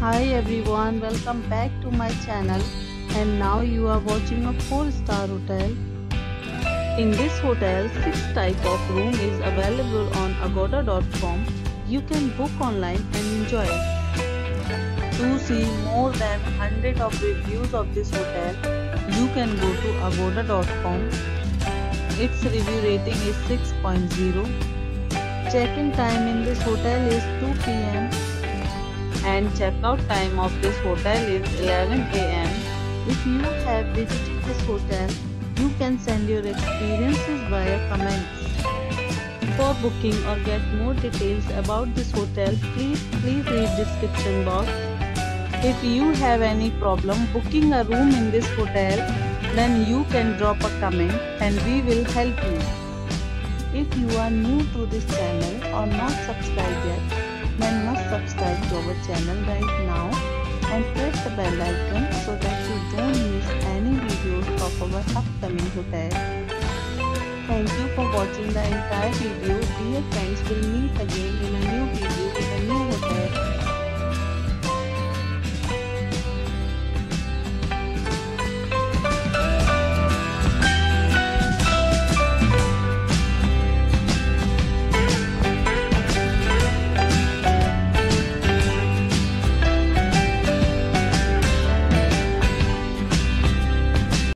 Hi everyone, welcome back to my channel, and now you are watching a 4-star hotel. In this hotel, 6 type of room is available on agoda.com. You can book online and enjoy it. To see more than 100 of reviews of this hotel, you can go to agoda.com. Its review rating is 6.0. Check-in time in this hotel is 2 p.m. and checkout time of this hotel is 11 a.m. If you have visited this hotel, you can send your experiences via comments. For booking or get more details about this hotel, please read description box. If you have any problem booking a room in this hotel, then you can drop a comment and we will help you. If you are new to this channel or not subscribed yet, then must subscribe to our channel right now and press the bell icon so that you don't miss any videos of our upcoming hotel. Thank you for watching the entire video. Dear friends, will meet again in a new video with a new hotel.